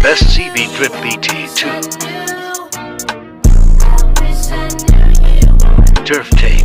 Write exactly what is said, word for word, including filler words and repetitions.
Best C B Drip B T two. Turf Tape.